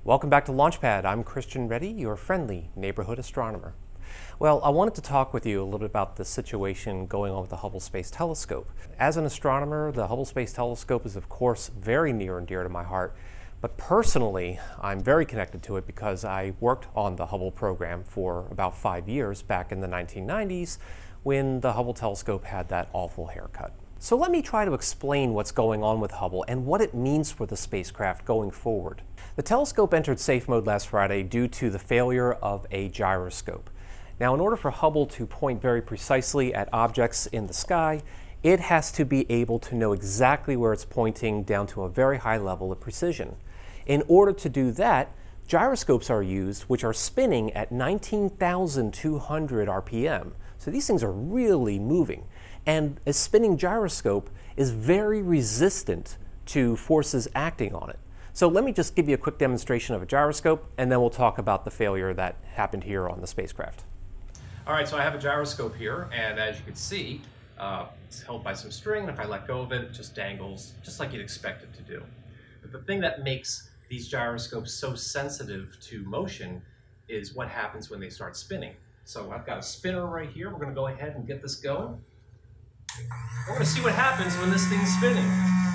Welcome back to Launchpad. I'm Christian Reddy, your friendly neighborhood astronomer. Well, I wanted to talk with you a little bit about the situation going on with the Hubble Space Telescope. As an astronomer, the Hubble Space Telescope is of course very near and dear to my heart, but personally I'm very connected to it because I worked on the Hubble program for about 5 years back in the 1990s when the Hubble telescope had that awful haircut. So let me try to explain what's going on with Hubble and what it means for the spacecraft going forward. The telescope entered safe mode last Friday due to the failure of a gyroscope. Now, in order for Hubble to point very precisely at objects in the sky, it has to be able to know exactly where it's pointing down to a very high level of precision. In order to do that, gyroscopes are used, which are spinning at 19,200 RPM. So these things are really moving. And a spinning gyroscope is very resistant to forces acting on it. So let me just give you a quick demonstration of a gyroscope, and then we'll talk about the failure that happened here on the spacecraft. All right, so I have a gyroscope here, and as you can see, it's held by some string, and if I let go of it, it just dangles just like you'd expect it to do. But the thing that makes these gyroscopes so sensitive to motion is what happens when they start spinning. So I've got a spinner right here. We're going to go ahead and get this going. We're going to see what happens when this thing's spinning.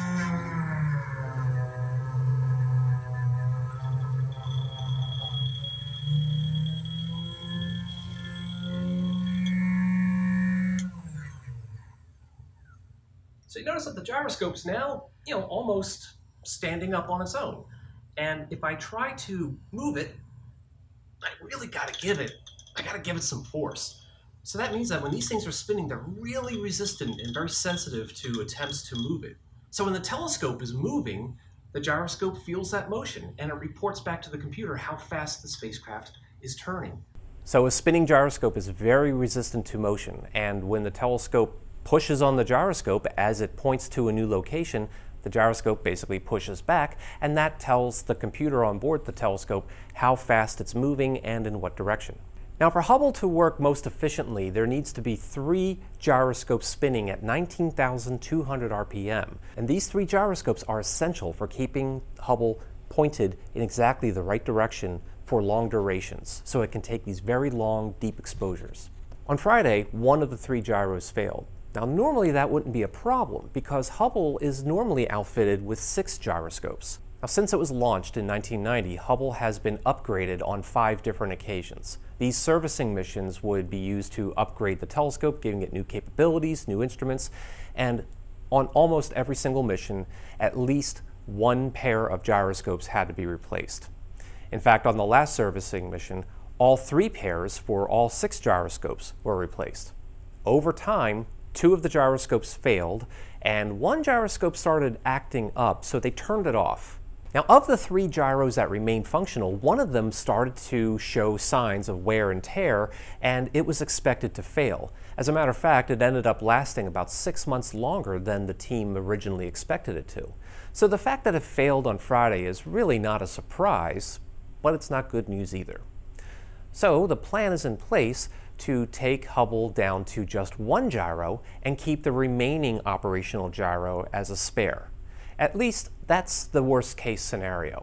So you notice that the gyroscope's now, almost standing up on its own. And if I try to move it, I really got to give it some force. So that means that when these things are spinning, they're really resistant and very sensitive to attempts to move it. So when the telescope is moving, the gyroscope feels that motion, and it reports back to the computer how fast the spacecraft is turning. So a spinning gyroscope is very resistant to motion, and when the telescope pushes on the gyroscope as it points to a new location, the gyroscope basically pushes back, and that tells the computer on board the telescope how fast it's moving and in what direction. Now, for Hubble to work most efficiently, there needs to be 3 gyroscopes spinning at 19,200 RPM. And these 3 gyroscopes are essential for keeping Hubble pointed in exactly the right direction for long durations, so it can take these very long, deep exposures. On Friday, one of the 3 gyros failed. Now, normally that wouldn't be a problem because Hubble is normally outfitted with 6 gyroscopes. Now, since it was launched in 1990, Hubble has been upgraded on 5 different occasions. These servicing missions would be used to upgrade the telescope, giving it new capabilities, new instruments, and on almost every single mission, at least 1 pair of gyroscopes had to be replaced. In fact, on the last servicing mission, all 3 pairs for all 6 gyroscopes were replaced. Over time, 2 of the gyroscopes failed, and 1 gyroscope started acting up, so they turned it off. Now, of the 3 gyros that remained functional, 1 of them started to show signs of wear and tear, and it was expected to fail. As a matter of fact, it ended up lasting about 6 months longer than the team originally expected it to. So the fact that it failed on Friday is really not a surprise, but it's not good news either. So the plan is in place to take Hubble down to just 1 gyro and keep the remaining operational gyro as a spare. At least that's the worst case scenario.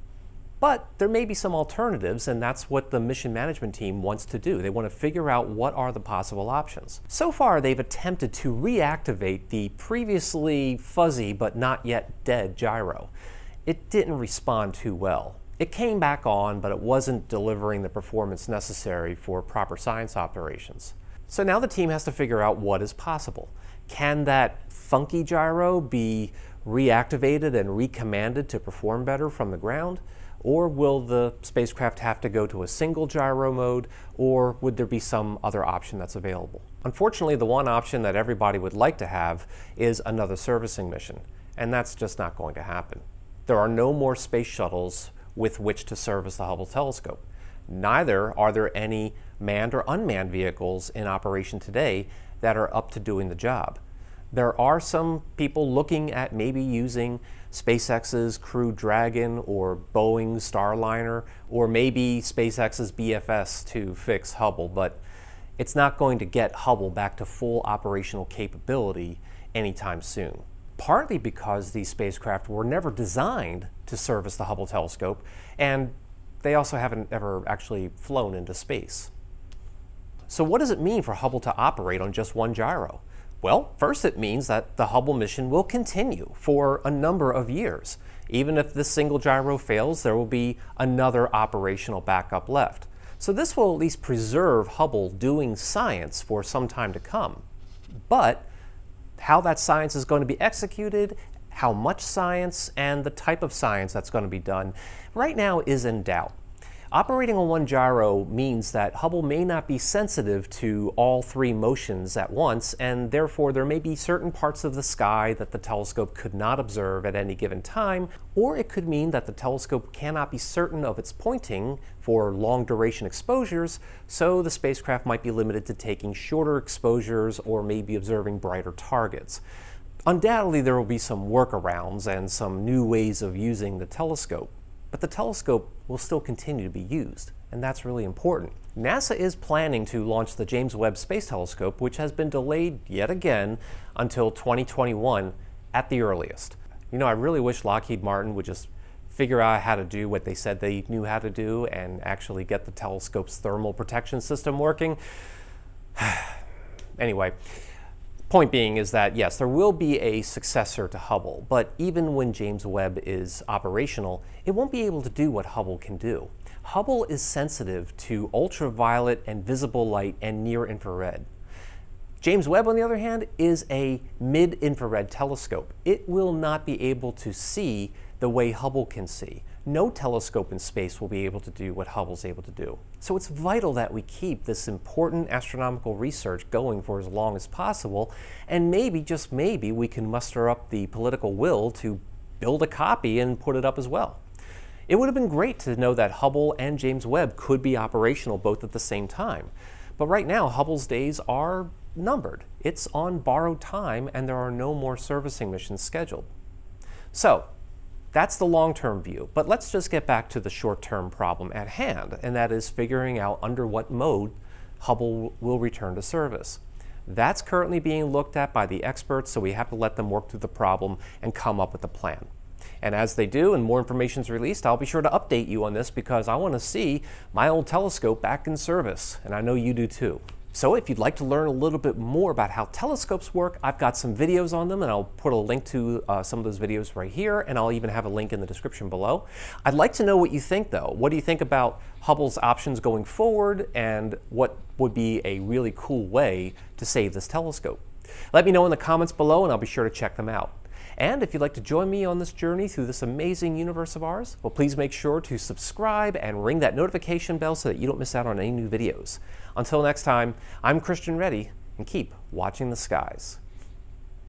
But there may be some alternatives, and that's what the mission management team wants to do. They want to figure out what are the possible options. So far, they've attempted to reactivate the previously fuzzy but not yet dead gyro. It didn't respond too well. It came back on, but it wasn't delivering the performance necessary for proper science operations. So now the team has to figure out what is possible. Can that funky gyro be reactivated and recommanded to perform better from the ground? Or will the spacecraft have to go to a single gyro mode, or would there be some other option that's available? Unfortunately, the one option that everybody would like to have is another servicing mission, and that's just not going to happen. There are no more space shuttles with which to service the Hubble telescope. Neither are there any manned or unmanned vehicles in operation today that are up to doing the job. There are some people looking at maybe using SpaceX's Crew Dragon or Boeing's Starliner, or maybe SpaceX's BFS to fix Hubble, but it's not going to get Hubble back to full operational capability anytime soon. Partly because these spacecraft were never designed to service the Hubble telescope, and they also haven't ever actually flown into space. So what does it mean for Hubble to operate on just one gyro? Well, first it means that the Hubble mission will continue for a number of years. Even if this single gyro fails, there will be another operational backup left. So this will at least preserve Hubble doing science for some time to come. But how that science is going to be executed, how much science, and the type of science that's going to be done right now is in doubt. Operating on one gyro means that Hubble may not be sensitive to all three motions at once, and therefore there may be certain parts of the sky that the telescope could not observe at any given time, or it could mean that the telescope cannot be certain of its pointing for long duration exposures, so the spacecraft might be limited to taking shorter exposures or maybe observing brighter targets. Undoubtedly there will be some workarounds and some new ways of using the telescope. But the telescope will still continue to be used, and that's really important. NASA is planning to launch the James Webb Space Telescope, which has been delayed yet again until 2021 at the earliest. You know, I really wish Lockheed Martin would just figure out how to do what they said they knew how to do and actually get the telescope's thermal protection system working. Anyway. Point being is that, yes, there will be a successor to Hubble, but even when James Webb is operational, it won't be able to do what Hubble can do. Hubble is sensitive to ultraviolet and visible light and near-infrared. James Webb, on the other hand, is a mid-infrared telescope. It will not be able to see the way Hubble can see. No telescope in space will be able to do what Hubble's able to do. So it's vital that we keep this important astronomical research going for as long as possible, and maybe, just maybe, we can muster up the political will to build a copy and put it up as well. It would have been great to know that Hubble and James Webb could be operational both at the same time. But right now, Hubble's days are numbered. It's on borrowed time, and there are no more servicing missions scheduled. So, that's the long-term view, but let's just get back to the short-term problem at hand, and that is figuring out under what mode Hubble will return to service. That's currently being looked at by the experts, so we have to let them work through the problem and come up with a plan. And as they do and more information is released, I'll be sure to update you on this because I want to see my old telescope back in service, and I know you do too. So if you'd like to learn a little bit more about how telescopes work, I've got some videos on them, and I'll put a link to some of those videos right here, and I'll even have a link in the description below. I'd like to know what you think, though. What do you think about Hubble's options going forward, and what would be a really cool way to save this telescope? Let me know in the comments below, and I'll be sure to check them out. And if you'd like to join me on this journey through this amazing universe of ours, well, please make sure to subscribe and ring that notification bell so that you don't miss out on any new videos. Until next time, I'm Christian Reddy, and keep watching the skies.